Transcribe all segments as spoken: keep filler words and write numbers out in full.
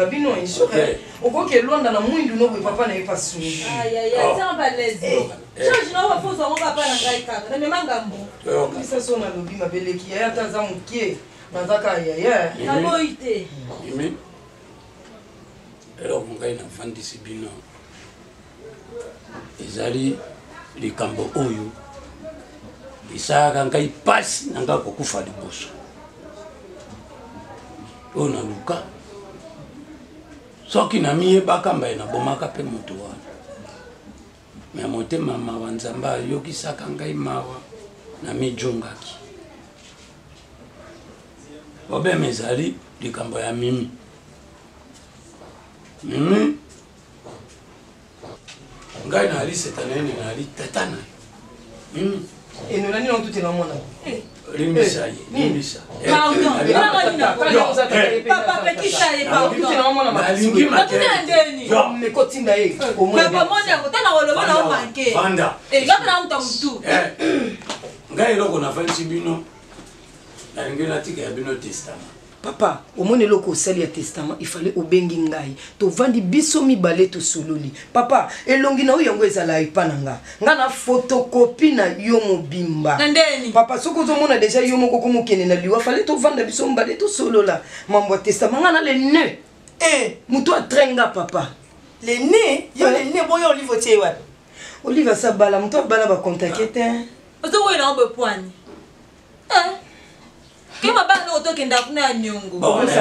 bolinga bino insure okoke londa na mwindu no papa na epa suni aïe aïe aïe tiens pas l'aise change na wa fozo ngo papa na ngai kaka na mema ngambo ça sona lobi mabeleki ya taza mukie na zaka ya ya na boite Mimi alors ngai na fandisi bino ezali likambo oyo isaka ngai pasi nanga kokufa liboso ona luka soki na miyebaka mbaye nabomaka mpe moto wana me motema mawa nzambe ayokisaka ngai mawa na mijungaki problème ezali likambo ya Mimi Mimi ngai na ali setanene na ali tatana Mimi et nous l'année tout est dans mon âme limbisa ye limbisa pardon papa petit ça est pardon tout est dans mon âme alingi mateni yo me kotinda ye au moins papa mona kotana koloba na manke banda eh ngapela mtamtu eh ngai loko na fansi bino na ngena tika ya bino testament papa au moins loko sali ya testament il fallait obengi ngai to vandi biso mibale to sololi papa elongi na yango ezala ipananga nga na photocopie na yo mobimba ndeni papa soko zo mona déjà yo moko komokene na liwa fallait to vanda biso mibale to solola mambo testament nga na le ne eh muto atrenga papa le ne yo le ne boyo olive tie wa olive sa bala muto bala ba contacter ozo wo ina obo poani eh Kima ba no to kenda kuna nyongo.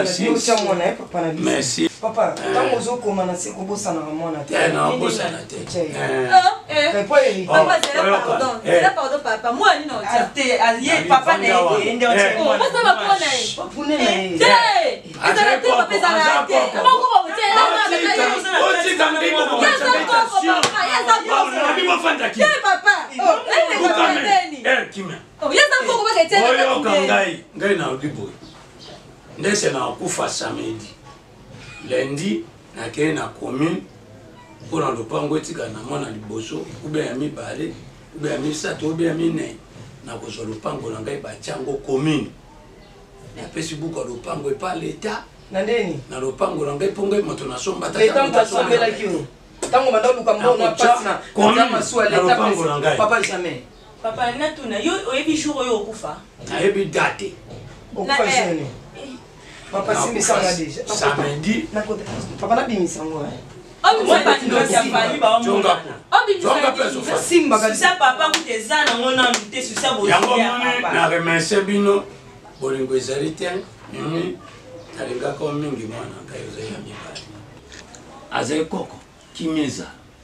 Merci. Papa, tango zo koma na siko bosa na mona te. Eh na bosa na te. Eh. Eh. Papa c'est pardon. C'est pardon papa. Moi ni no tia. Ate aye papa na ende ende otie moi. Moi ça va prendre na. Pune na. Eh. Ata te papa ça na te. Mo ko mo tia na na na. Oti kambi ko ko station. Ya za ko. Na bi mo fanda ki. Eh papa. Oh, eh papa ndeni. Eh kimya. Oh, ya za ko ko ba ke tia. Oyo kangai, ngai na odibo. Ndese na kufa samedi. Lundi na kene na commune pour en lopango etika na mona liboso ube ya mibale ube ya misato ube ya mine na kozo lopango na ngai ba chango commune na pesi buko lopango epa leta na ndeni na lopango na ngai pongo moto na somba ta leta mtasombela kiyo tango bandalu kambo na pasina kwa masu leta papa jamais papa na tuna yo oyebi jour oyo okufa na yebi date okufa jene papa simbi sanga déjà samedi papa na bimi sango eh oh moi pas ndo ya fali ba o jonga oh bimi jonga peso fa simba ga ça papa kuteza na ngona mute sur ça bo yango moni na remercier bino bolingo ezali te mimi talinga ko mingi mwana kayo za ya mibali azai koko kimeza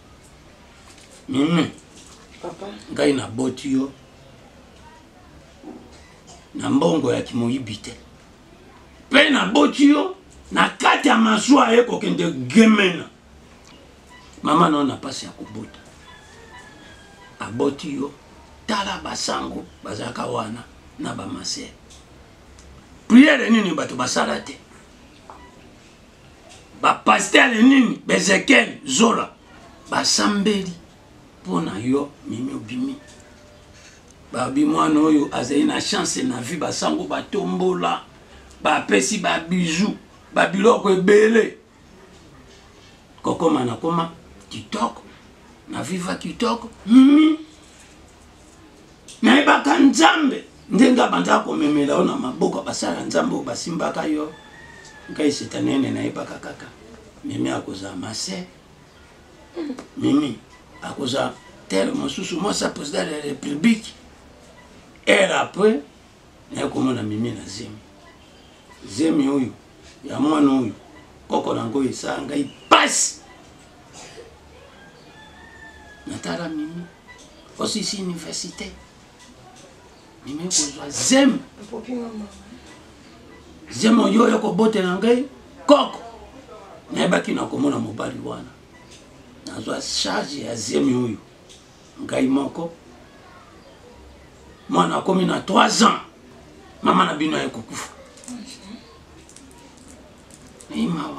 mimi papa ngai na boti yo na mbongo ya kimoyibite pe na boti yo na kati ya maswa ye kokende gemena mama no na pasi ya kobota aboti yo tala basango bazaka wana na bamase priere nini bato basala te bapasteur nini Bezekel Zola basambeli pona yo mimi obimi babi mwana oyo azali na chance na vie basango batombola bapesi ba bijou ba biloko ebele kokoma na koma kitoko na viva kitoko mimi na ebaka nzambe ndenga banda komemela ona maboko basala nzambe basimbaka yo ngai setanene na ebaka kaka mimi akoza mase mimi akoza tel mosusu moi ça président de la république et après na komona mimi na zemi zemi oyo ya mwana oyo koko nango esa ngai passe natala mimi aussi si université mimi kozwa zemi zemi oyo yo kobotela ngai koko nayebaki na komona mobali wana nazwa charge ya zemi oyo ngai moko mwana akomi na trois ans mama na bino ya kokufa imawa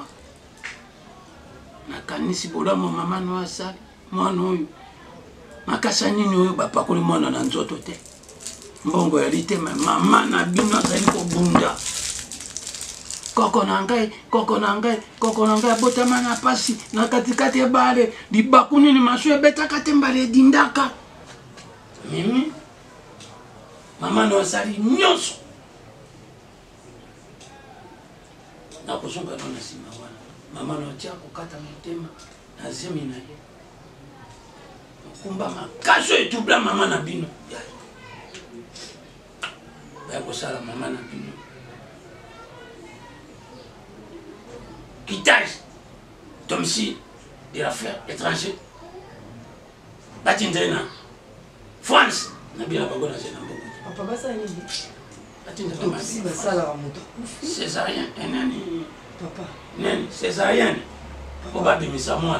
nakanisi bolamo mama no asali mwana oyo makasa nini oyo bapakoli mwana na nzoto te mbongo ya litema mama na bino azali kobunda koko na ngai koko na ngai koko na ngai abotama na pasi na katikati ebale libaku nini maso ebetaka te mbala edindaka mimi mama na osali nyonso nakozonga no na nsima wana mama na otia kokata motema na zemi na ye okumba makaso etubla mama na bino baya kosala mama na bino quittage domicile de l'affaire étranger batinzeli na France na bina bango na zena mboko papa basa nini batinzeli to si basala wa moto césarien enani papa nani césarien po babimisa mwana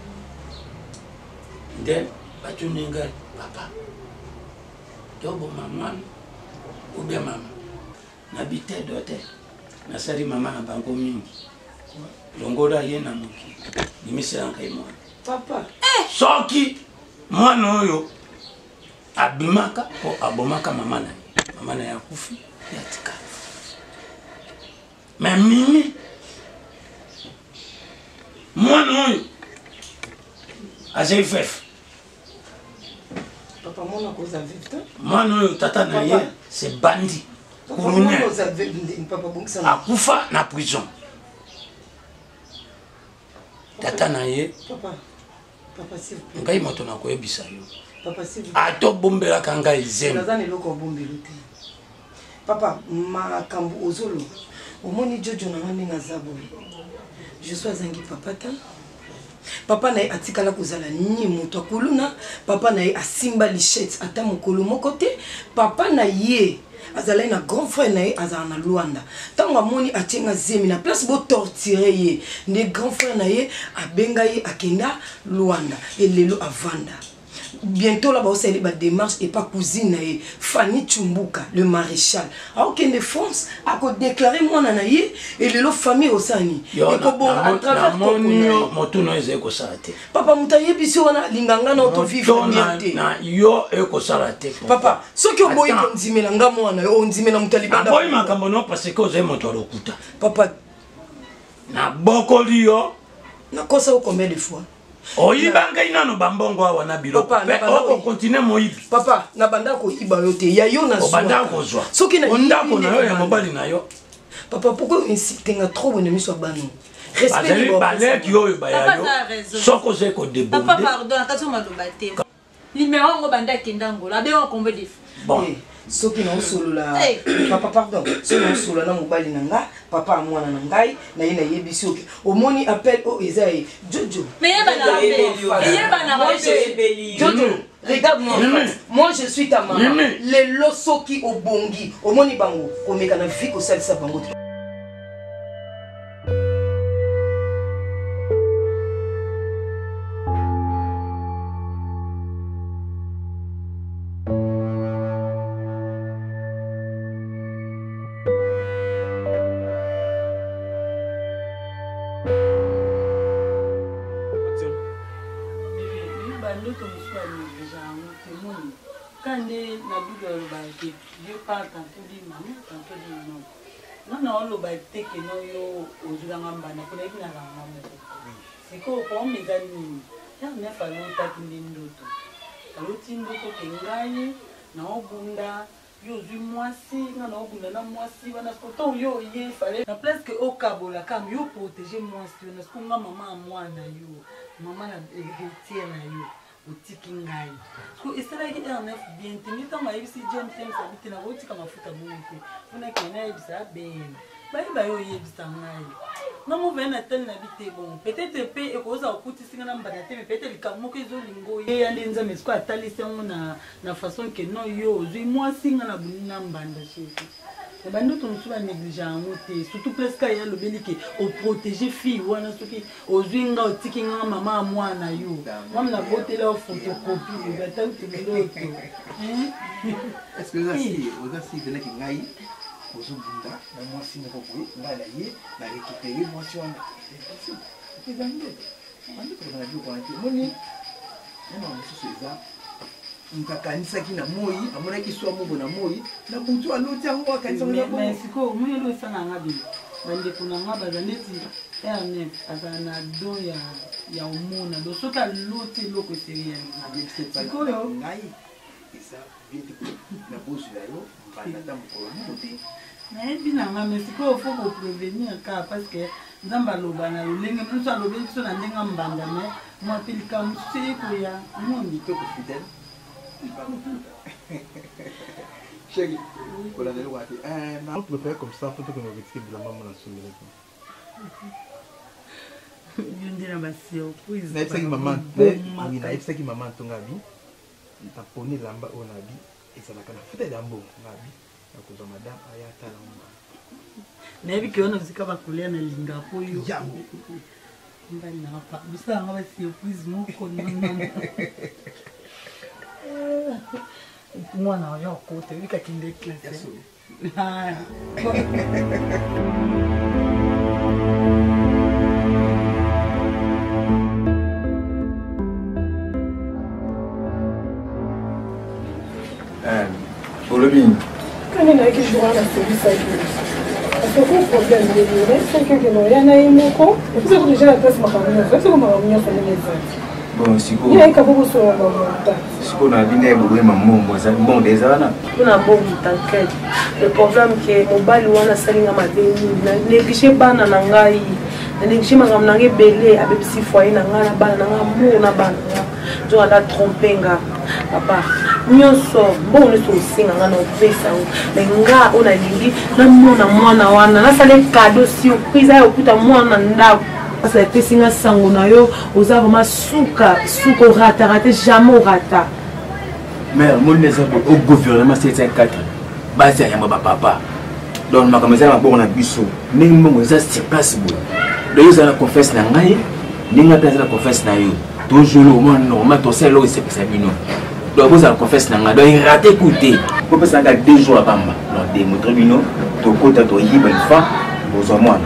nde batuni ngai papa toboma mwana ubia mama na bite dote nasali mama na bango mingi longola ye na moki bimisela ngai mwana papa soki mwana oyo abimaka po abomaka mama na ye mama na ye akufi yatika me mimi mwana oyo azali fefe papa mwana koza vivre mwana oyo tata na ye se bandi colonel papa bongisa akufa na prison tata na ye papa papa s'il vous plaît ngai moto na koyebisa yo papa s'il vous plaît atobombelaka ngai zemi nazana eloko obombeli te papa makambo ozolo omoni jojo na nga ndenge aza boye je suis azangi papa ta papa na ye atikala kozala nini moto akuluna papa na ye asimba lichette ata mokolo moko te papa na ye azalai na grand frère na ye azala na Luanda ntango amoni atienga zemi na place botortire ye nde grand frère na ye abenga ye akenda Luanda elelo avanda bientôt là-bas aussi il y a des démarches et pas cousine Fanny Chumbuka le maréchal a aucun de France a déclaré moi nanaye et les famille au sani et bon à travers monio motuno ezeko salate papa mutaye biso wana linganga na auto vivre bien na yo eko salate papa ce que boy konzimela ngamo wana onzimela mutali banda boy makambo no parce que oze moto lokuta papa na bokoli yo na kosa o combien de fois oyiba ngai nano bambongo awa na biloko pe o continue moyibi papa na banda ko iba yo te ya yo na so banda ko zwa soki na ndako na yo ya mobali na yo papa pourquoi insiste nga trop bonne mission bano respect balek yo ba ya yo soko ze ko débonder papa pardon attention maloba te numéro ngo banda kindango la be on combien de bon soki na solo la papa pardon soki na solo na mobali na nga papa mwana na ngai na ye na yebisi oki omoni appel o ezai jojo mais yeba na be yeba na be jojo regarde-moi moi je suis ta maman les losoki obongi omoni bango omeka na vie ko salisa bango que no yo ozulanga mbana kuna hivi na ranga moko siko kwa mezani ya me falo takindi ndoto falo tindoto kengai na obunda yo zui mwasi na na obunda na mwasi bana poto yo ye fale na presque au kabola kam yo protéger mwasi na skunga mama mwana yo mama na héritier na yo otiki ngai so esala ki un neuf bien tenu tant ma ibisi James James habite na otika mafuta bonke funa kena ibisa ben ba ba yo yebisa ngai na mo vena tel na bite bon peut-être pe e ko za okuti singa na mbana te peut-être likamo ke zo lingo ye ya ndenza mesko atali sengo na na façon que non yo zui moi singa na bunina mbanda chefi e bando to msuba négligent ngote surtout presque ya lobeli ke o protéger fille wana soki ozui nga otiki nga mama mwana yo mama na botela photocopie ba ta to loto hein est-ce que ça si oza si vena ki ngai ozobunda na mwasi moko boye ngai na ye na récupérer mwasi wana ezange andi kona biloko wana te moni mama mosusu eza mkakanisaki na moi amonaki swa moko na moi na butu aloti yango akanisaki na moi mais siko moni lo sana nga bi bandeko na nga baza neti ernef azala na don ya omona do soki alote eloko eserialisikoyo nayebi na nga mais sikoyo fo koprevenir ka parce que nzambe aloba na lolenge mosusu alobi biso na ndenge mbanda mais mwape likambo mosusu ekoya mondi Chérie, on a on peut faire comme ça, faut que nous retirions de la maman la soumise. Je ne dirais pas surprise. Na ipsa ki maman, na ipsa ki maman tongabi, ta poni lamba onabi, et ça la kana fute dambo ngabi, na kuzo madame ayata lamba. Na yebi ki ona zika bakulia na linga po yo. Yambo. Mbali na pa, bisa nga ba surprise moko nana. Mwana wa yokote, wika kinde klase. Haya. Eh, Olobin. Quand il y a qui joue à la série, ça joue. Parce que le problème de l'île, c'est que il y en a un mot, et puis c'est déjà la classe maramia, c'est comme maramia fait les autres. Bon, si vous. Il y a un cabot sur la maman. Si vous n'avez pas de maman, moi ça bon des années. On a bon t'inquiète. Le problème que mobile wana salinga madeni, négligé bana nangai, négligé magam nangai belé avec six foyer nanga na bana nanga mo na bana. Jo ala trompenga. Papa, nyonso bon le sosinga nga na pesa mais nga ona lingi na mona mwana wana na sale cadeau surprise ayo kuta mwana ndako. Ça a été singa sango na yo oza vraiment suka suko rata rata jamais rata. Mais mon les au gouvernement c'est un quatre. Basi ya yamba papa. Donc makameza ma bon na biso. Ningi mo za se place bo. Do yo za na confesse na ngai, ninga ta za na confesse na yo. Toujours le moment normal to c'est là c'est ça bino. Donc vous allez confesse na ngai, do il raté écouter. Ko pesa nga deux jours à bamba. Donc des motres bino to kota to yiba ifa bozo mwana.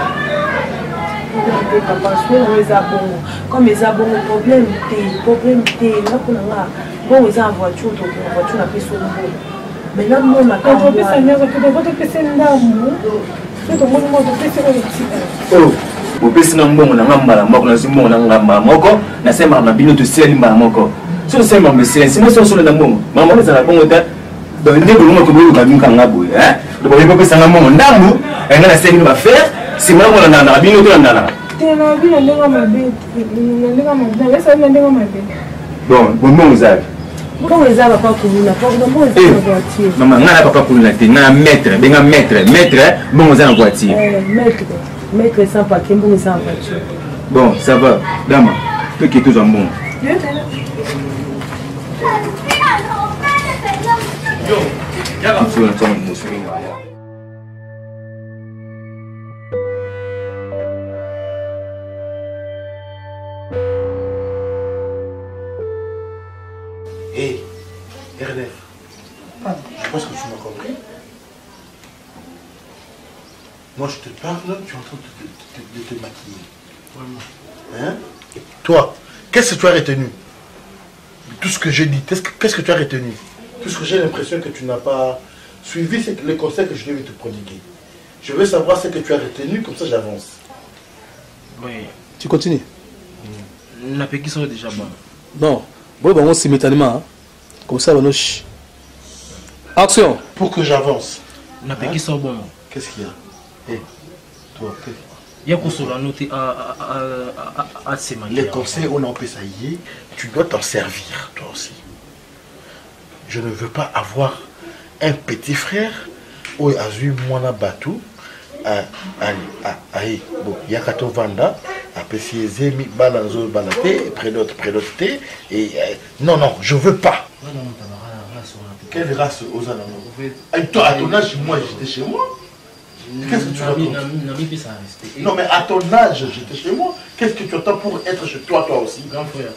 Papa, je suis bon. Comme ils ont bon problème, problème, bon, ils ont en voiture, donc la voiture n'a plus son nom. Mais là, moi, ma tante, je vais faire votre P C d'amour. Je vais mon mot de P C au oh, au P C n'ambo, on a un mal à mort, on a un bon, on a un mal à mort, on a un mal à bino de ciel, mal à mort. Si on s'aime, mais c'est si moi, sur le d'amour, maman, c'est la bonne idée. Dans le début, on a vu qu'on a boué. Le premier P C n'ambo, on a un mot, et on a cinq minutes à faire, c'est moi, on a un bino de la bon, bon, bon, vous avez. Comment ils avaient pas connu la porte de moi, ils ont voiture. Maman, on n'a pas connu la tête, on a un maître, un maître, maître, bon, vous avez en voiture. Maître, maître sans paquet, bon, ils ont en voiture. Bon, ça va, dame, tout qui est toujours bon. Yo, y'a pas de temps, monsieur. Hé, R N F, je pense que tu m'as compris. Moi, je te parle, tu es en train de te, de, de te maquiller. Hein? Toi, qu'est-ce que tu as retenu de tout ce que j'ai dit? Qu'est-ce que, qu'est-ce que tu as retenu? Puisque j'ai l'impression que tu n'as pas suivi les conseils que je devais te prodiguer. Je veux savoir ce que tu as retenu, comme ça j'avance. Oui. Tu continues? La péquille sera déjà bonne. Non. Bon, bon, simultanément. Comme ça, on ch... Action. Pour que j'avance. La péquille sera bonne. Qu'est-ce qu'il y a? Hé, toi, qu'est-ce qu'il y a? Il y a qu'on se noter à ces manières. Les conseils, on en peut ça y est. Tu dois t'en servir, toi aussi. Je ne veux pas avoir un petit frère où Azui Mwana Batou. Aïe, bon, Yakato Vanda, apprécié Zemi, Balanzo Balate, près d'autres, près d'autres, et non, non, je veux pas. Quelle race aux alentours? Toi, à ton âge, moi, j'étais chez moi. Qu'est-ce que tu racontes? Non, mais à ton âge, j'étais chez moi. Qu'est-ce que tu attends pour être chez toi, toi aussi? Grand frère.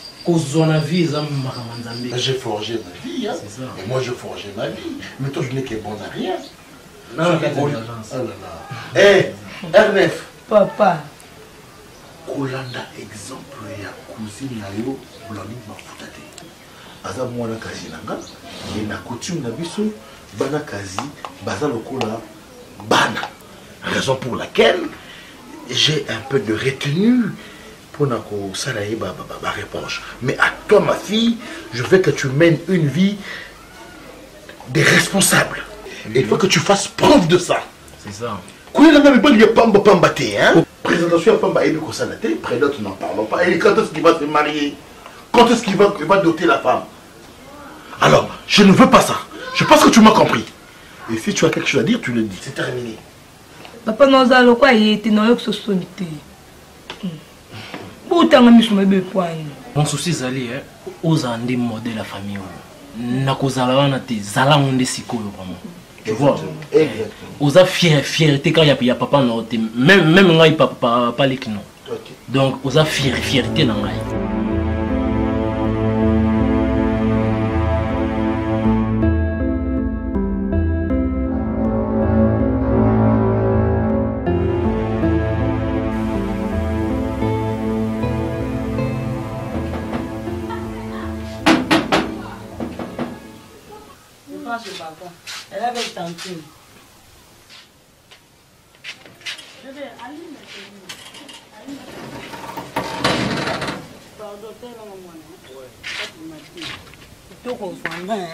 J'ai forgé ma vie, hein. Et moi, je forgeais ma vie. Mais toi, je n'ai que bon à rien. Non, non, non. Oh là là. Hé, R N F. Papa. Kolanda exemple ya cousine na yo blami mafutate. Aza mwana kazi nanga. Et na coutume na biso bana kazi baza lokola bana. Raison pour laquelle j'ai un peu de retenue pour la réponse. Mais à toi, ma fille, je veux que tu mènes une vie de responsable. Et il faut que tu fasses preuve de ça. C'est ça. Présentation à Pamba et près d'autres n'en parlons pas. Et quand est-ce qu'il va se marier? Quand est-ce qu'il va, va doter la femme? Alors, je ne veux pas ça. Je pense que tu m'as compris. Et si tu as quelque chose à dire, tu le dis. C'est terminé. Papa, nous allons quoi? Il était dans notre société. Mon souci, c'est aux andés modèles de la famille. Tu vois? Aux a fier, fierté quand il y a papa, même même quand il n'y a pas les clients. Donc, aux a fier, fierté dans la vie. Elle avait tenté. Pardon, t'es là, maman. Ouais. Tout confondant, hein.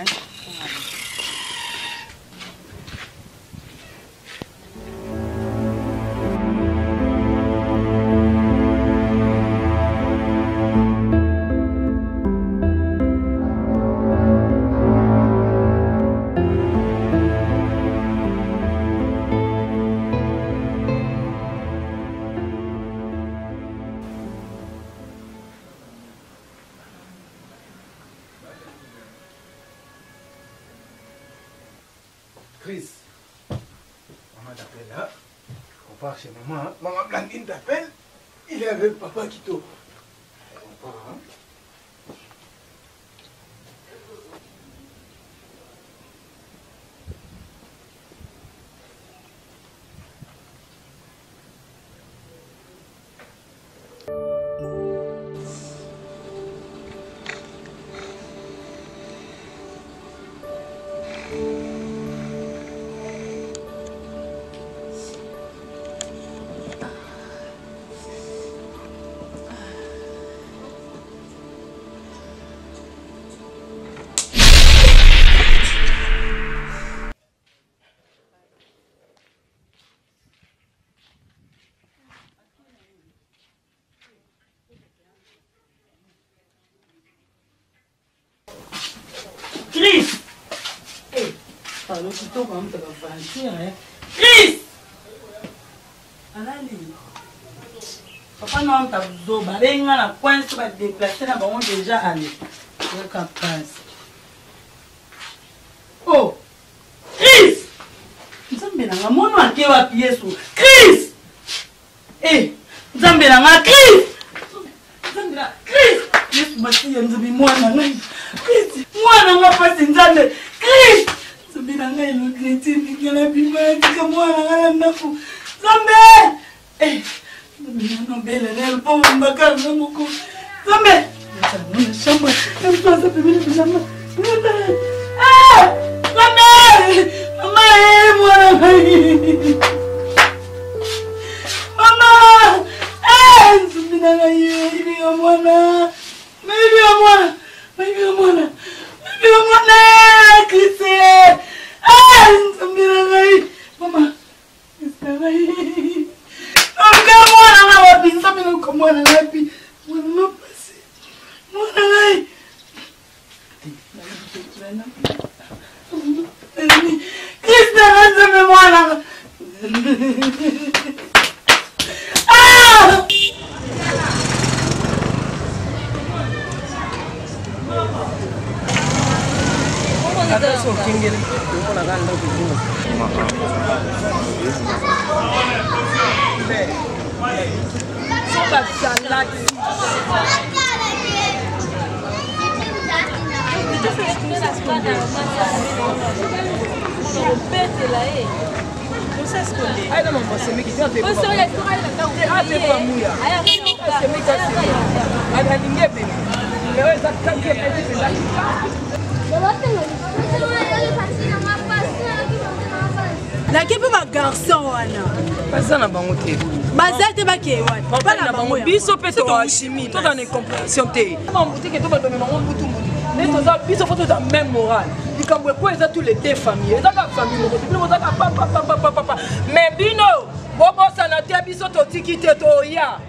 Chris, maman t'appelle là. On part chez maman. Hein? Maman Blandine t'appelle. Il est avec papa Kito. On part, hein? Chris! Eh, alors tu t'en vas me faire hein? Chris! Allez, papa non t'a besoin, bah les gens la coin se va déplacer là, bah on déjà allé. Je capable. Oh, Chris! Nzambe nanga mono ake wa pièce. Chris! Eh, nzambe nanga Chris! Nzambe nanga Chris! Yesu basi nzambe mwana ngai. Chris, mwana nga pasi nzambe. Chris! Nzambe nanga ino chrétien nikela bima tika mwana nga ndafu. Nzambe! Eh, nzambe nanga bele nel po mbaka nzamoko. Nzambe! Nzambe shamba. Nzambe bele shamba. Ah! Nzambe! Mama, eh, mwana ngai. Mama! Eh, nzambe nanga yini ya mwana. Maybe I'm one. Maybe I'm one. Maybe I'm one. Chris. Ah, I'm gonna Mama. It's gonna I'm gonna one. I'm gonna be something to come on and happy. I'm not passing. One alive. Chris, I'm one. Ah! Adesso kingi dopo la galla di giù. Super salati. Ai non posso mi chiedere. Posso io correre da te fa muia. Ai se mi cazzo. Ai ninguém bem. Eu exatamente que Là, qui peut ma garçon, Anna? baza na bango te baza te bake wana bana na bango biso pe to chimie to dans incompréhension te bambutike to bandome bango mbutu mbutu nde toza biso fo toza même morale likambo ekwe eza tous les deux famille eza kaka famille moko bino bozaka papapapapapa mais bino bobosana te biso totiki te toya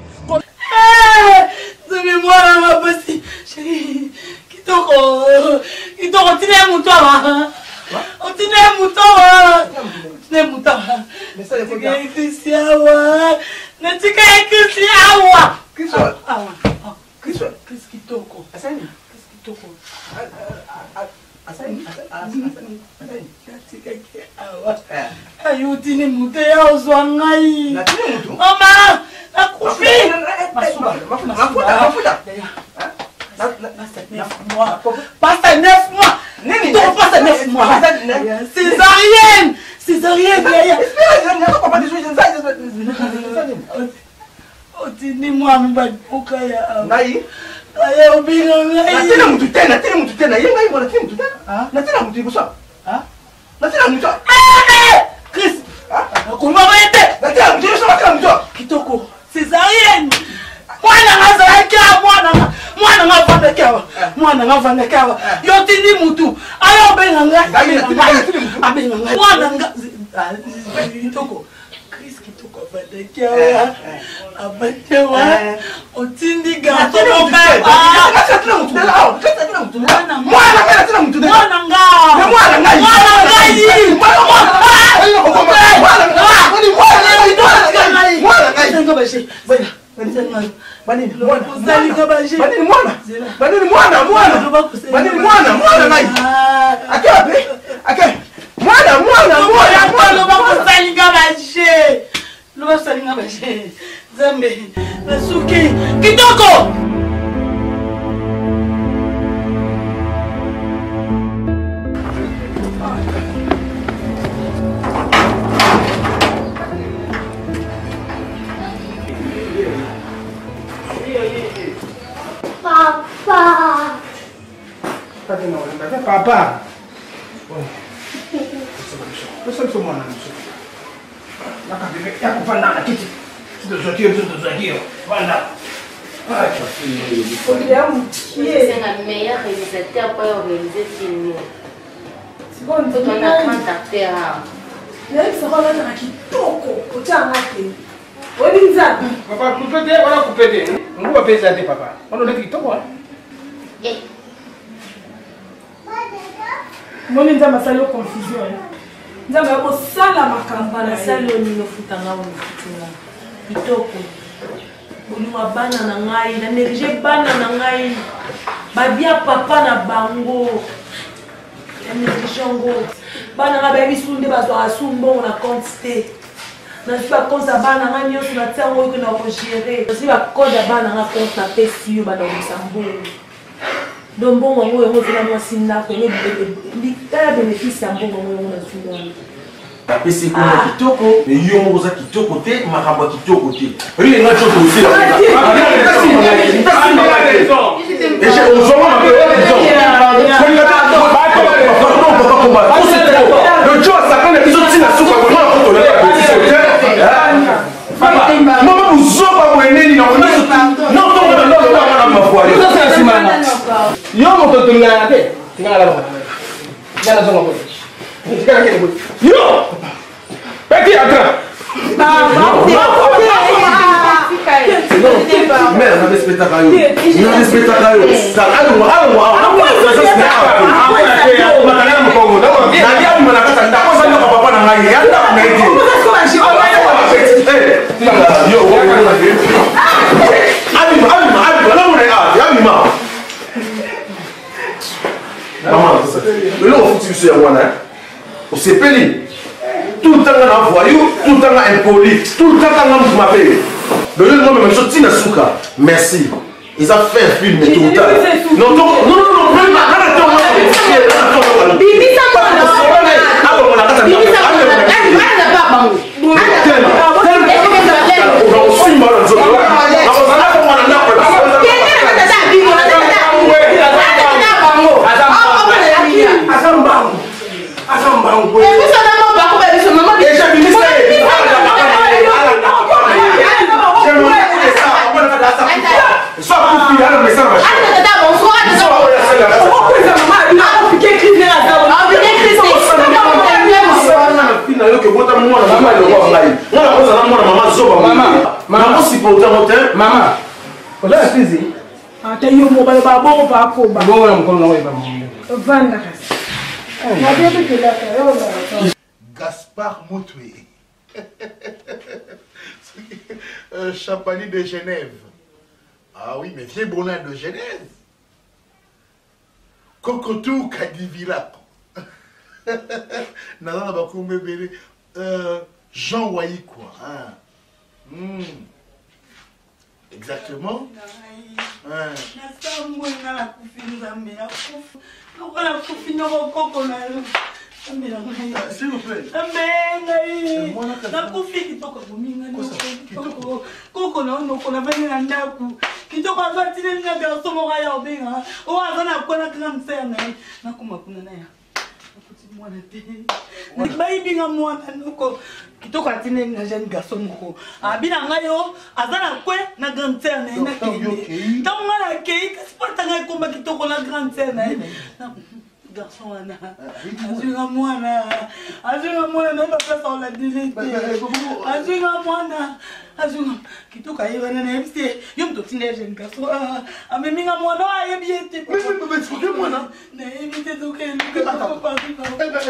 soki mwana mapasi sheri kitoko kitoko tina mutu awa otine mutu awa otine mutu awa natika ekisi awa natika ekisi awa Kiswa. awa Kiswa. Kris kitoko Asani. Kris kitoko Asani. Asani. natika ke awa ayo otine mutu yaozwa ngai Natine mutu. mama nakufi Masuba. Mafuta. Mafuta. Pasta neuf mois. Nini? Donc pasta neuf mois. Césarienne. Césarienne. Otini moi mbadi okaya. Ngai. Aya obinga ngai. Natina mutu tena, natina mutu tena. Ye ngai mwana natina mutu tena. Natina mutu ibusa. Ah? Natina mutu. Eh! Chris. Ah? Kuma bayete. Natina mutu ibusa natina mutu. Kitoko. Césarienne. Mwana ngazala kya mwana mwana ngavanda kya mwana ngavanda kya yo tindi mutu ayo benga ngai abenga ngai mwana nga kitoko Chris kitoko avanda kya abate wa otindi gato baba Natina mutu tena. Ah, natina mutu tena. mwana Mwana ngai natina mutu tena. mwana nga Mwana ngai. mwana ngai Mwana ngai. Mwana ngai. Banini mwana Uzali kabaje. banini mwana banini mwana mwana banini mwana mwana ngai akabe akabe mwana mwana mwana mwana bakuzali kabaje lo basali kabaje zambe nasuki kitoko Papa. Papa. Sasa sio mwana msio. Nakabebe ya kupanda na kiti. Ndio zote ndio zote. Panda. C'est la meilleure réalisateur pour organiser film. C'est bon, on a trente acteurs. Nani sokona na kitoko utanga te. Wewe nza. Papa kupete wala kupete. Mungu apesa te papa. Wana ndio kitoko. Eh. Moni nza masalo confusion. Nza ngabo sala makamba na sali onino futanga onikutunga. Kitoko. Boluma bana na ngai, na néglige bana na ngai. Babia papa na bango. Ya néglige ngo. Bana nga baby sunde bazwa asumbo na compte. Na si ba compte bana nga nyoso na tsango ko na gérer. Si ba code bana nga compte na pesi yo bana musambo. Dombo ngo ngo vina mwasi na ko ne bi ta bénéfice ya mbongo ngo ngo na sungo. Pesi ko na kitoko, mais yo mo za kitoko te, makamba kitoko te. Ri nga choto aussi la. Et j'ai on voit ma le jour ça quand les autres na souka ko na ko le papa mama buzoba ko eneni na ko non non non non na ma voix yo ça c'est simana yo mo to tunga te ngala la ngala zonga ko ngala ke ko yo petit atra mère na respecta kayo na respecta kayo sa ayo ayo tout le temps on voyou, tout le temps impoli, tout le temps on m'appelle. Le lieu de moi même chose Tina Souka. Merci. Ils ont fait un film mais tout le temps. Non non non non même pas. Bibi ça quoi là? Ah on a pas ça. Bibi ça quoi là? Ah n'a pas bango. On va filmer dans zone là. On va là comment on a pas. Quel est le tata bibi on a tata bibi. Bango. Azam bango. Azam bango. Et vous ça n'a pas bango mais ce maman déjà bibi ça. Gaspard Moutoué. euh, Champagny de Genève. Ah oui, mais vieux bonheur de Genève. Cocotou Kadivila. Nana Bakoumé Bélé. Jean Waï quoi. Hein. Mm. Exactement. Hein. S'il vous plaît. bayibinga mwana noko kitoko atine na jeune garçon moko abina ngayo azana kwe na grande sœur na na kende donc ngala kei kaspata ngai komba kitoko na grande sœur na garçon wana azinga mwana azinga mwana na pesa on la dilete azinga mwana azinga kitoko ayiwa na M C yom to tine jeune garçon ameminga mwana ayebiete mais mais mais c'est que mwana na ebite doke luka papa papa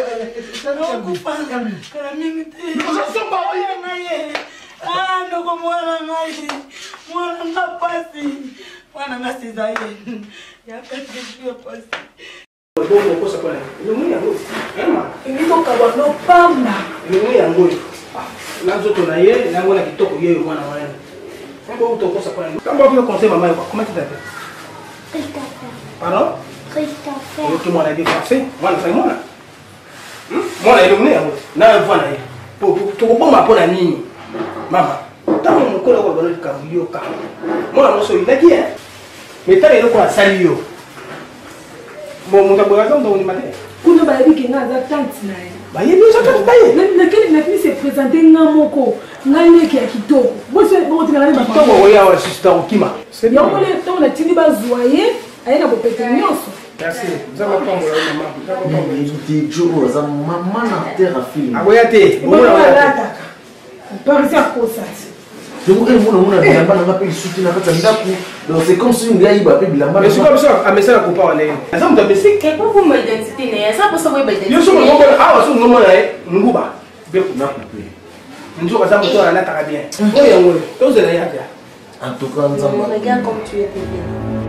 kala mingi te osomba oye ngaye ah ndoko mwana ngaye mwana ngapasi mwana ngasizaye yakati ya pasi bongo kosa pale ndio yango ema ngiko kabano pamba ndio yango lanzo to na ye na ngona kitoko yeye mwana wana mambo utokosa pale kama vile conseil mama yako comment tu t'appelles Christophe pardon Christophe et tout mwana dit français mwana fait mwana mwana ile mwana yango na mwana ye po to bomba pona nini mama tango mukolo kwa balo kabuyo ka mwana moso ilaki eh mais tale ile kwa salio bon mon abonnement dans l'image kuna bayebi ke nga za tante na ye bayebi so tante taye na kele na kini se présenter nga moko nga leki ya kitoko bo se bo tina na kitoko oya wa sister okima c'est bien on est on a tini bazoyer ayena bo pete nyonso merci nous avons pas mon maman écoutez Joe za maman na terre à film aboya te bo la taka par ça cosa donc elle mona mona bilamba na ngapi suti na kata ndaku donc c'est comme si ngai ba pe bilamba mais c'est pas ça a message ko pa wale asa mta besi ke ko ma identité ne asa ko sa bo identité yo so mo ko ah so mo na e nguba be ku na ku pe njo ka sa mo to na ta bien o ya ngwe to ze na ya ya en tout cas nous avons regarde comme tu es bébé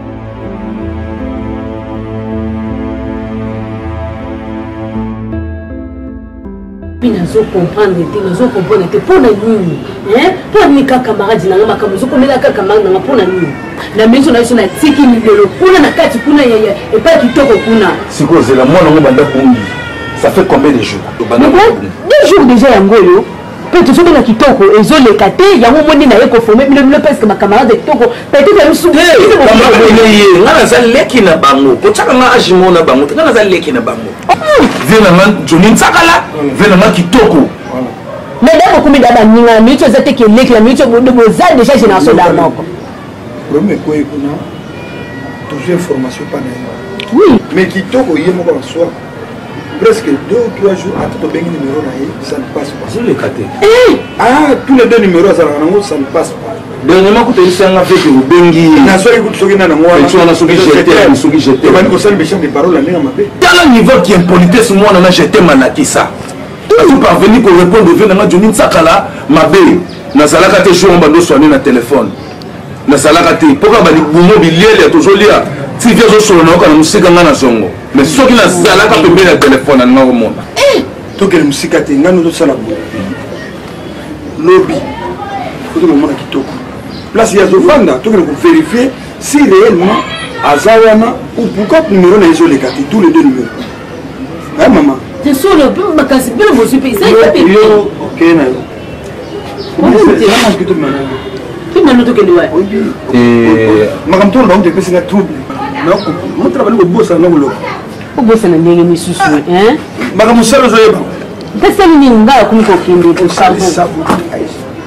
nazo comprendre te nazo comprendre te pona nini hein pona ni kaka camarade na ngama kama zoko mela kaka camarade na pona nini na meso na sona tiki ni lelo kuna na kati kuna yeye et pas kitoko kuna siko zela mwana ngo banda kumbi ça fait combien de jours deux jours déjà ya ngolo peut te sobe na kitoko ezo le kate ya mo moni na yeko formé bino bino parce que ma camarade kitoko peut-être ya musu ye ngana za leki na bango ko tsaka na ajimo na bango ngana za leki na bango vena man Johnny Tsakala vena man kitoko mais d'abord comme d'abord ninga micho zate ke leki la micho de boza déjà génération d'amoko premier quoi kuna toujours information pas na oui mais kitoko yemo ko soi presque deux ou trois jours à tout bien numéro na ça ne passe pas c'est le caté ah tous les deux numéros ça ça ne passe pas dernièrement ko te sanga avec le bengi na so ikuti soki na ngwa tu na soki jeter soki jeter bani ko sala méchant de parole na ndinga mabe dans le niveau qui impolitesse moi na jeter manakisa tout parvenir pour répondre vient na Johnny Tsakala mabe na salaka te show mbando soigner na téléphone na salaka te poka bali bumo biliele to jolia si vient zo solo na ko na musika ngana zongo mais soki na salaka pembe na téléphone na ngomona eh to ke musika te ngano to sala bo lobby faut que mona kitoko place ya zovanda to ke ko vérifier si réellement azawana ou pourquoi numéro na iso les quatre tous les deux numéros ah maman c'est sur le peu makasi bien mo super ça il fait yo OK na yo c'est vraiment que tout le monde tout le monde to ke liwa eh magam to ndongo te pesi na trouble donc mo travailler ko bossa na lo ko bossa na ndenge ni susu hein magam musalo zo yeba pesa ni ngala kumko kindi ko sabu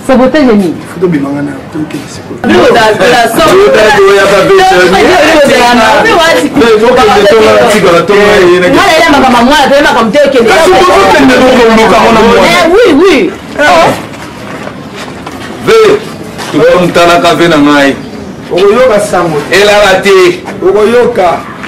Sabotage nini? Faut bien mangana, tout que c'est quoi? Blue da la so. Blue da do ya ba be. Blue wa ti. Mais faut que le tonga la tigre la tonga ina. Moi là ma maman moi là ma comme te que. Parce que vous faites de l'eau comme on a moi. Oui oui. Ve, tu vas me tala café na ngai. Oyoka sango. Ela lati. Oyoka.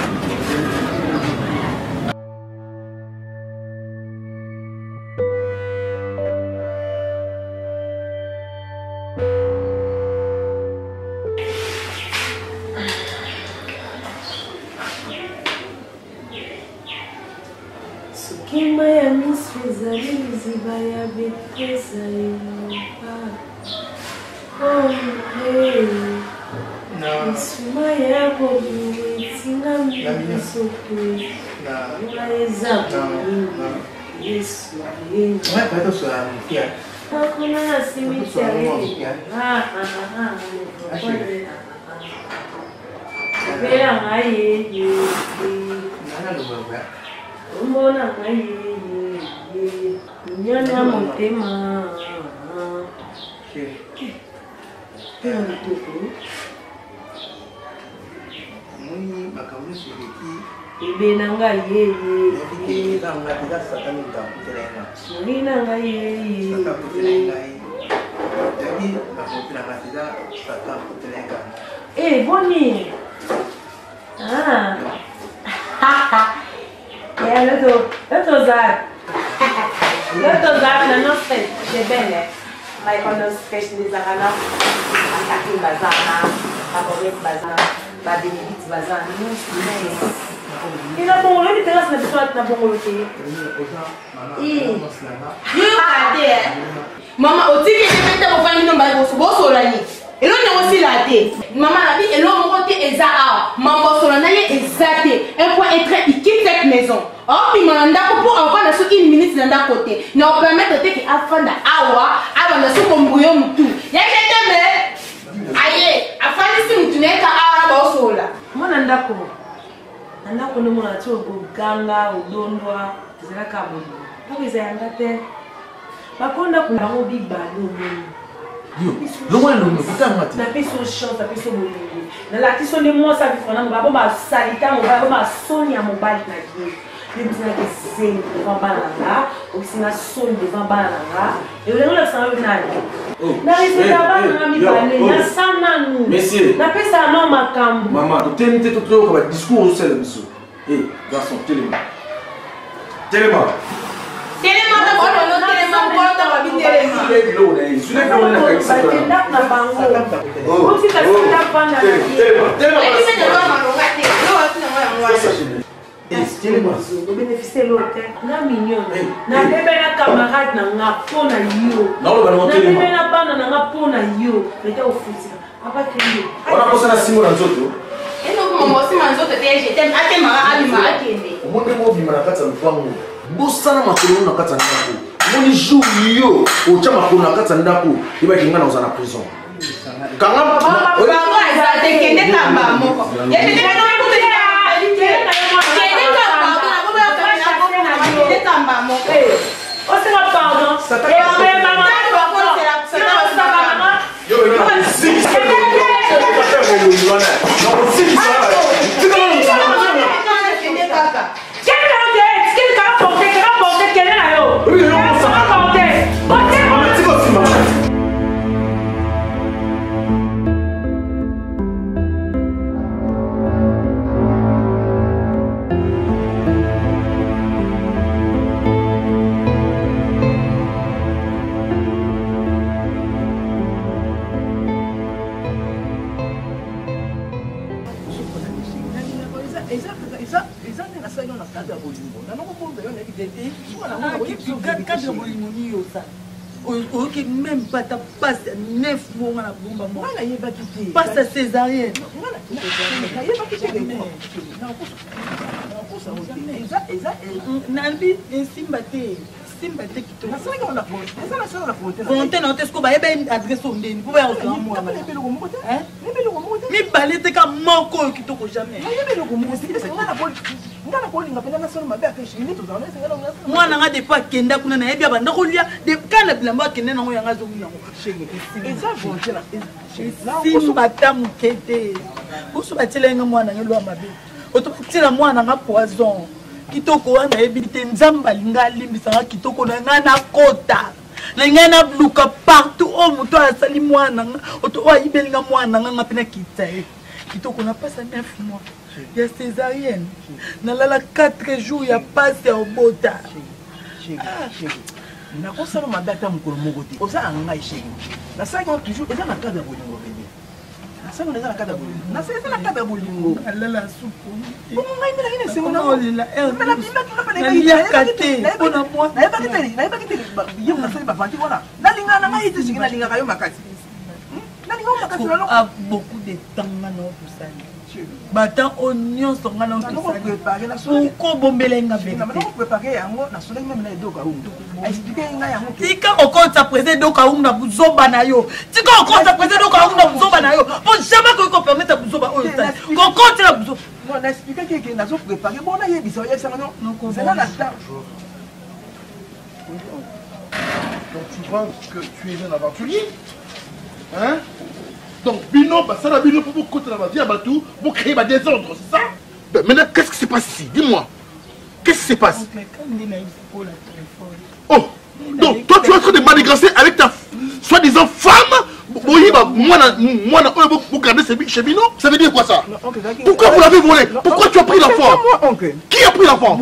Sukima ya misweza liziba ya betesa yopa. Oh hey. Isuma ya bobi singa misokwe. Na ezabu. Yesu yenu. Ouais, pas de ça, fier. Hakuna na simitari. Ah ah ah. Bela ngaye ye. Nana lo baba. Mbona ngaye ye. Nyana motema. Pela mtoko. Mwenye makamuni shiriki. Ebe nanga ye ye. Ebe nanga tiga satani mtakutelenga. Suri nanga ye ye. Mtakutelenga. Jadi makamuni nanga tiga satani mtakutelenga. Eh, boni. Ah. Yeah, little, little Zach. Little Zach, na não sei, é bem, né? Mas quando eu esqueço de Zach, não, a aqui bazar, a comer bazar, a benedito bazar, não sei. E na bom, ele tem essa pessoa na bom aqui. E. You cadê? Mama, o tique de meta o vai no bairro, o bolso lá ali. Ele não se late. Maman a dit, elle a monté Eza. Maman solana est exaté. Un point est très, il quitte cette maison. Or, puis manda pour avoir la souki une minute dans la côté. Nous permettre de que afin d'awa, avant de se combrouiller mutu. Y'a quelqu'un mais, aïe, afin de se mutuner ka awa bosola. Moi nanda ko, nanda ko no mona tu oganga, odondwa, zela kabo. Parce que c'est un gâteau. Par contre, on a un big ballon. Yo, le moins le mieux, putain, moi. Na peso chance, na peso bolingo. Na la kiso de moi ça bifana ngaba ba salita ngaba ba sonia mobile na ki. Le bizana ke zen devant bananga, ou sina son devant bananga. Et le ngolo sa na. Na risque ba na mi balé, na sana nu. Monsieur. Na pesa no makambo. Maman, tu t'es tout trop comme discours au sel monsieur. Eh, garçon, téléma. Téléma. Téléma ta bon non téléma bon ta ba bi téléma. Soulève l'eau là, soulève l'eau là avec ça. Na bango. Oh, si ta sa bana. Téléma, téléma. Ele se deu uma longa te. Eu acho não é uma. Eh, téléma. De bénéficier l'hôtel. Na mignon. Na bébé na camarade na nga pona yo. Non, le ballon téléma. Na bébé na bana na nga pona yo. Leta ofuti. Apa kendo. On a posé la Simon dans Zoto. Et donc maman si manzo te je t'aime à tes mara alima akende. Au monde mo bima na kata mpango. Bosana makolo na kata ndako. Moni jour yo, o chama ko na kata ndako, iba kinga na uzana prison. Kanga o ba za te kende kamba moko. Ya te te na ko te kende kamba ko na ko ba ka na ko na kende kamba moko. O se va pardon. Et après maman va ko c'est la c'est la maman. Yo yo. Si si. Non, si si. Ok, même pas ta passe neuf mois à la bombe. Moi, il n'y a pas quitté. Passe à césarienne. Il n'y a pas quitté. Nambi, un simbaté. Simbaté qui te. Fontaine, on te scoba, il y a une adresse au nez. Vous voyez, on moi. Mais balé, c'est comme mon corps qui te jamais. Moi, je n'ai pas kenda kuna na ebia banda kolia de quand na bilamba akende nango yanga azongi yango eza volonté na bata moke te busu batiela mwana ngelo mabe otobatiela mwana nga poison kitoko wana yebi te nzambe alinga alimbisanga kitoko na nga na kota na nga na bluka partout o moto asali mwana nga oto ayibelinga mwana nga nga pena kita ye kitoko na pasa neuf mois ya césarienne nalala quatre jours ya passe ya obota nakosala mandata mokolo moko te ozala ngai sheri nasalaki toujours eza na kade ya bolingo bebe nasalaki eza na kade ya bolingo nasala eza na kade ya bolingo alala supu bongo ngai mbelaki na esengo nayebaki te mpona mwa nayebaki te nayebaki te ye nasali bafanti wana nalingaka na ngai te siki nalingaka yo makasi nalingaka yo makasi lalo beaucoup de temps nga na okosali batan o nyonso nga na okoko bombela nga tika okota prese doka ungu na buzoba na yo tika okota prese doka ungu na buzoba na yo po jamais koki kopermete buzoba oyo tali kokotela buzoba non naexplike keke nazoprépare bona yebisa oyebisanga nozela na temps. Donc tu crois que tu es un aventurier? Hein? Donc Bino, bah ça la Bino pour vous côté la vie à Batou, pour créer ma désordre, c'est ça? Ben, maintenant qu'est-ce qui se passe ici? Dis-moi. Qu'est-ce qui se passe? Oh! Donc toi tu es en train de manigancer avec ta soi-disant femme? Oui, bah moi, moi, vous gardez chez Bino? Ça veut dire quoi ça? Pourquoi vous l'avez volé? Pourquoi tu as pris l'enfant? Qui a pris l'enfant?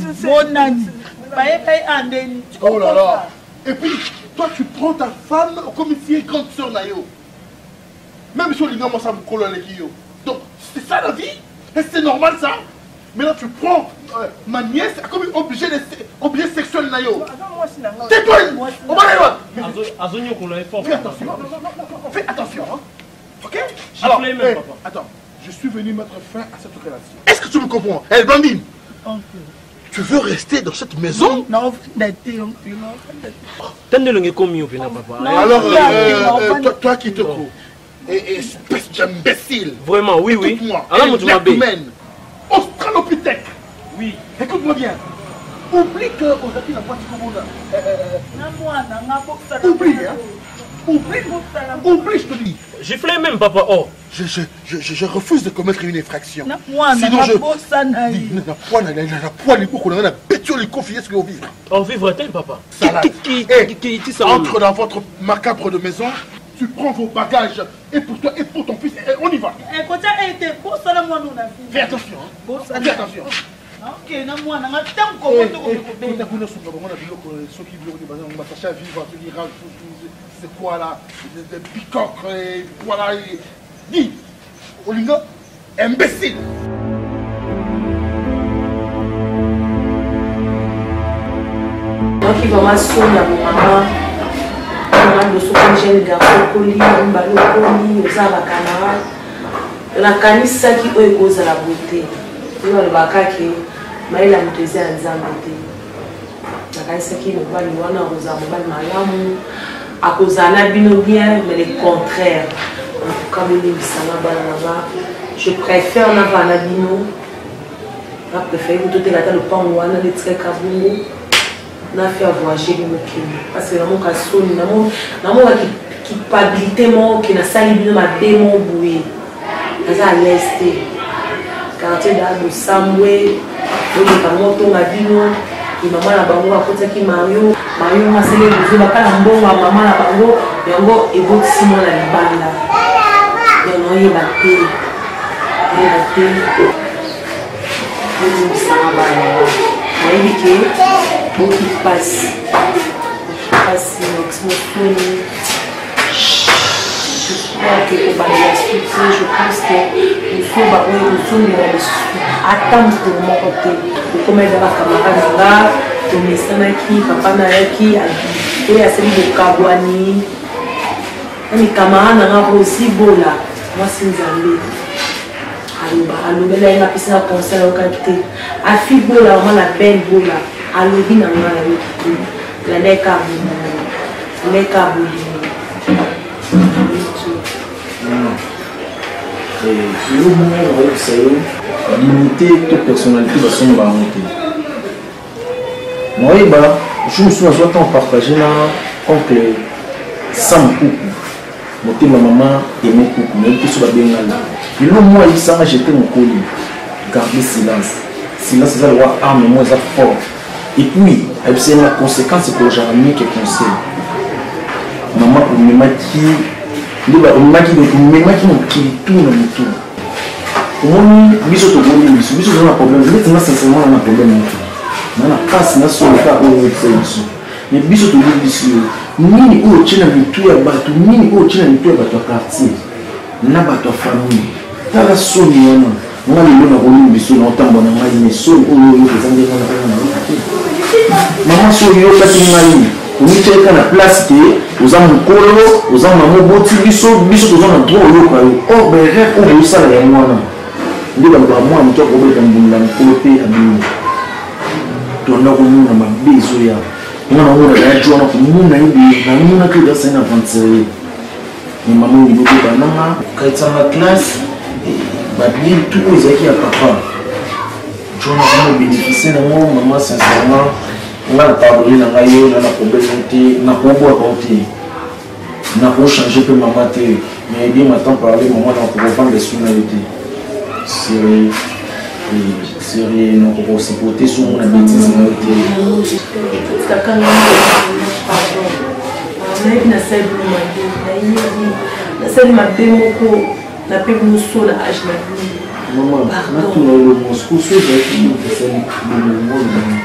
Oh là là! Et puis, toi tu prends ta femme comme si elle est grande sœur Nayo. Même si on dit ça vous colle les guillots. Donc, c'est ça la vie? Et c'est normal ça? Maintenant tu prends euh, ma nièce comme objet, de, objet sexuel Nayo. Tais-toi! On va aller loin! Fais attention. Fais attention. Hein? Ok? Alors, hey, attends. Je suis venu mettre fin à cette relation. Est-ce que tu me comprends? Elle bandine. Tu veux rester dans cette maison? Non, alors, euh, euh, toi, toi qui te cours, espèce d'imbécile. Vraiment, oui, oui. Écoute-moi, humaine, australopithèque. Oui. Écoute-moi bien. Oublie que aujourd'hui la boîte est Oublie, hein. Oublie, oublie, je te dis. J'ai fait même, papa. Oh. Je, je, je, je refuse de commettre une infraction. Sinon, je... On vivre-t-elle, papa? Entre dans votre macabre de maison, tu prends vos bagages, et pour toi et pour ton fils, et on y va. Fais attention. Fais attention. Ok, na mwana nga tango moto ko beta kuna sunga bangona biloko soki biloko bazana matasha vivre tu diras c'est quoi là des picoques voilà dis Olinga imbécile. Donc il va m'assurer mon maman on a le soutien jeune garçon poli on va le poli aux camarades la kanisa qui est cause la beauté il va le bakaki maila mtezi anzambe te nakanisa ki mobali wana oza mobali malamu akozala bino bien mais le contraire en tout cas mini bisanga bana je préfère na bana bino na préfère que tout est là le pan wana le très kabungu na faire voyager bino kini parce que namo kasoni namo namo ki culpabilité mo ki na sali bino ma démon boué naza à l'est quartier d'Ado Samwe donc bango to ngabino ki mama na bango akotaki Mario Mario masele bizo bakala mbongo mama na bango yango ebotisi mo na libanda yango yeba te yeba te ni samba nayebi ke boki pasi pasi noxmofoni que je pense qu'il faut attendre pour mon côté. Comme elle a camarade, comme les Sanaki, papa Nayaki, et à celui de Kabouani. Les camarades n'ont aussi beau là. Moi, c'est une zambie. Alors, elle a une piscine à concert au qualité. À Fibo là, on a la belle beau là. À l'obi, on a la neka bouli. Neka bouli. Et le moment où c'est limité toute personnalité va se monter. Moi, je me suis en partagé là. oncle sans coucou. Ma maman aimait coucou, mais tout ça va bien là. Et là, moi, il s'en a jeté mon colis. Garder silence. Silence, c'est le roi arme, moi, c'est fort. Et puis, c'est la conséquence que j'ai amené qui conseille. Maman, on me m'a dit, on me m'a dit, on me m'a dit, tout le tout. On biso to goli biso biso na problème mais sincèrement on a problème on a passe na so ka o biso mais biso to goli biso nini o china mitu ya bato nini o china mitu ya bato quartier na bato famille tala so ni ona nga lelo na goli biso na otambo na ngai mais so o yo kezange na na maman so yo kati ngai on na place que aux hommes colo aux hommes moboti biso biso to na droit yo ka yo oh ben rêve o ça la moi ndi ba moi mto ko be tambula ko pe abi to na ko muna mabezo ya mwana mwana ya jona ko muna ibi na muna ke da sena avancer ni maman ni bobo bananga kaitsa na classe ba bien tout aux équipes à papa jona ko bénéficier na moi maman sincèrement on a parlé na ngayo na problème té na ko bo akonté na ko changer que maman té mais bien maintenant parler maman na ko vendre des sonalités série série non pour se porter sur mon bêtise na été kaka na pardon na salle de mabe na salle de mabe moko na pe muso na âge na maman na tout le Moscou c'est qui c'est le monde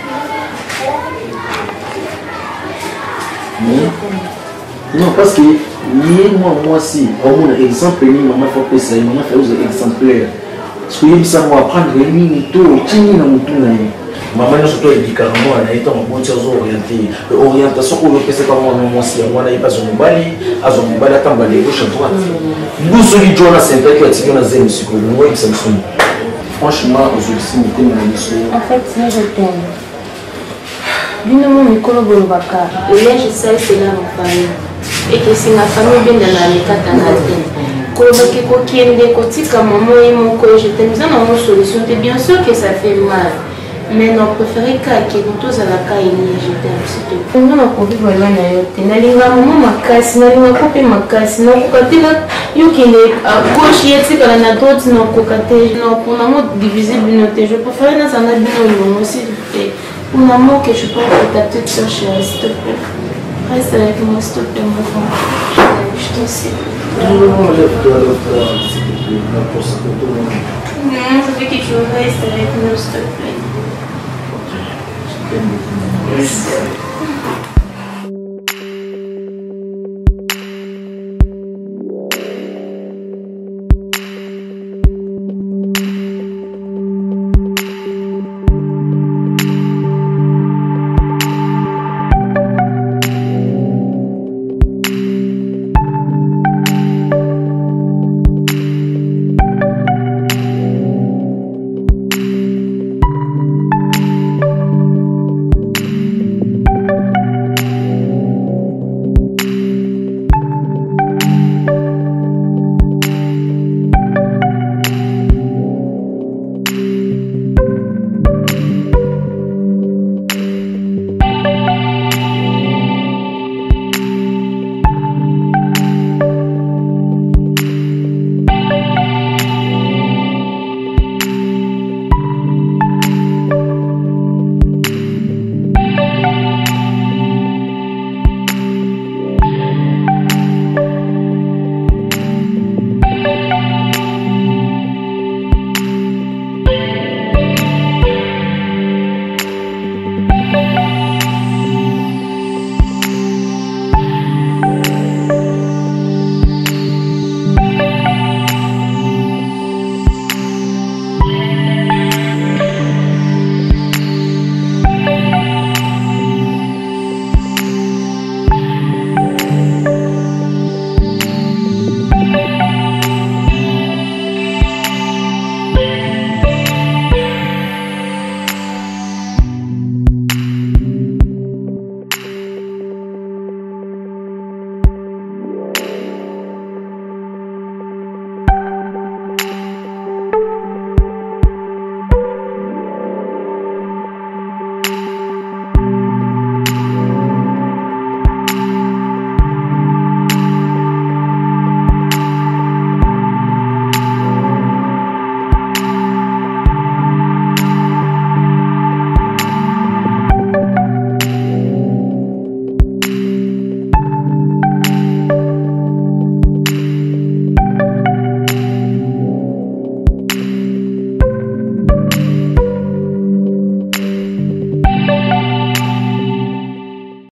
non parce que ni moi moi si comme un exemple ni maman faut que ça maman fait aux exemplaires parce que ça va apprendre ni tout tini na mutuna ni maman nous surtout éducation na étant bon tiers orienté orientation ko le c'est pas moi moi si moi na pas son bali azo mbali atambali gauche à droite nous celui Jonas c'est qui a tiré na zone psycho moi qui Samsung franchement aujourd'hui c'est mon en fait moi je t'aime bino mo mikolo bolobaka le linge sale c'est là mon famille et que c'est ma famille bien dans la méthode dans la tête kolobaki kokiende kotika maman et mon collège je t'aime ça dans mon solution c'est bien sûr que ça fait mal mais non préféré ka que nous tous à la cas il je t'aime s'il te plaît on a convié vraiment na yo te nalinga maman makasi nalinga kope makasi na kokatela yo qui est à gauche yetika na droite na kokate non pour na mo diviser bino te je préfère na ça na bino longo s'il te plaît pour l'amour que je porte à ta petite soeur chérie, s'il te plaît. Reste avec moi, s'il te plaît, mon enfant. Je t'en supplie. Non, lève-toi, lève-toi, s'il te plaît. N'importe quoi. Non, je veux que tu restes avec nous, s'il te plaît. Je t'aime beaucoup.